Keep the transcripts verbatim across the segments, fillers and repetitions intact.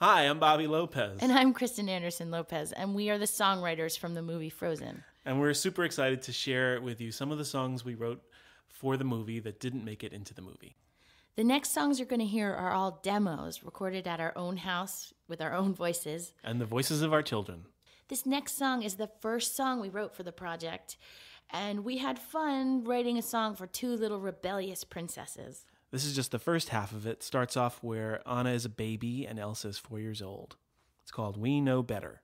Hi, I'm Bobby Lopez. And I'm Kristen Anderson Lopez, and we are the songwriters from the movie Frozen. And we're super excited to share with you some of the songs we wrote for the movie that didn't make it into the movie. The next songs you're going to hear are all demos recorded at our own house with our own voices. And the voices of our children. This next song is the first song we wrote for the project, and we had fun writing a song for two little rebellious princesses. This is just the first half of it. Starts off where Anna is a baby and Elsa is four years old. It's called We Know Better.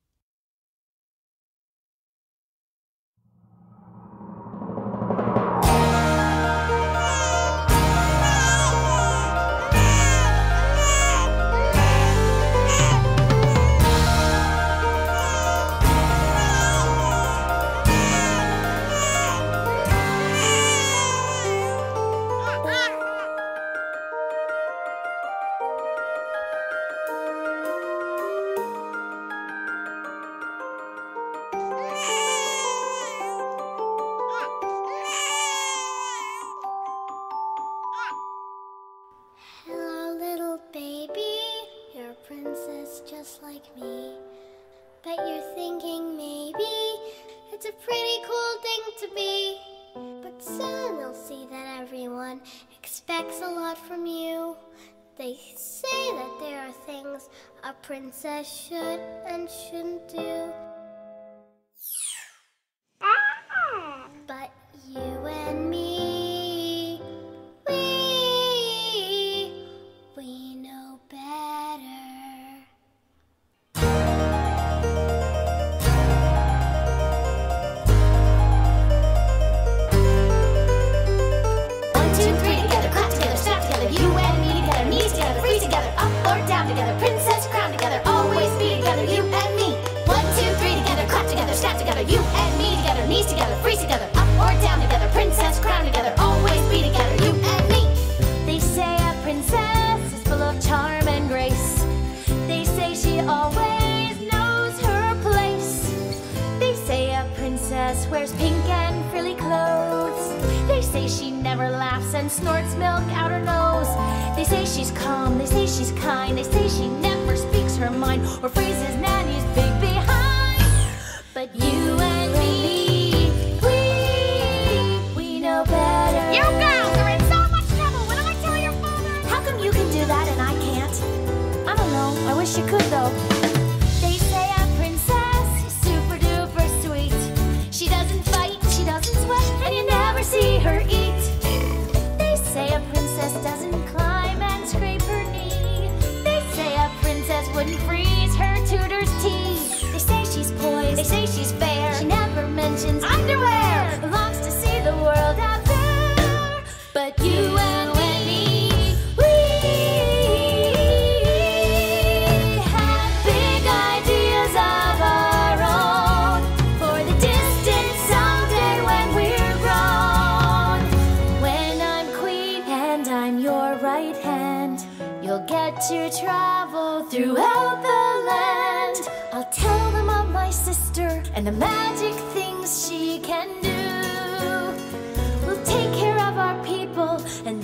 Just like me, but you're thinking maybe it's a pretty cool thing to be. But soon you'll see that everyone expects a lot from you. They say that there are things a princess should and shouldn't do. But you and me, we, we know better. Together, princess crown together, always be together, you and me. One, two, three together, clap together, snap together, you and me together, knees together, freeze together, up or down together, princess crown together, always be together, you and me. They say a princess is full of charm and grace. They say she always knows her place. They say a princess wears pink and frilly clothes. They say she never laughs and snorts milk out her nose. They say she's calm, they say she's kind, they say she never speaks her mind or phrases nanny's big behind. But you and me, we, we know better. You girls are in so much trouble. What do I tell your father? How come you can do that and I can't? I don't know, I wish you could though. They say a princess is super duper sweet. She doesn't fight, she doesn't sweat, and you never see her eat. They say a princess doesn't climb and scrape her knee. They say a princess wouldn't freeze her tutor's tea. They say she's poised, they say she's fair. She never mentions underwear, longs to see the world out there. But you and me, we have big ideas of our own for the distant someday when we're grown. When I'm queen and I'm your right hand, you'll get to travel throughout the land. I'll tell them of my sister and the magic things she can do. We'll take care of our people and